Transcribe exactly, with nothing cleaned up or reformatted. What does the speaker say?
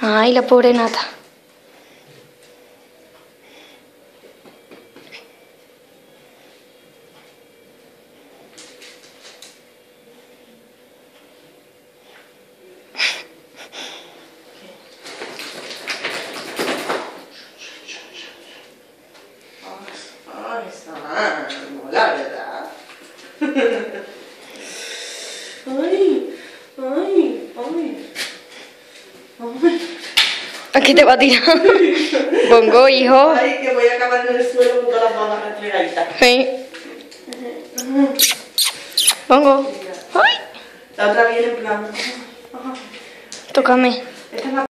Ay, la pobre Nata. La verdad. Ay, ay, ay. Ay. ¿A qué te va a tirar? Bongo, hijo. Ay, que voy a acabar en el suelo con todas las manos replegaditas. Sí. Bongo. Ay. La otra viene en plan. Tócame. Esta es la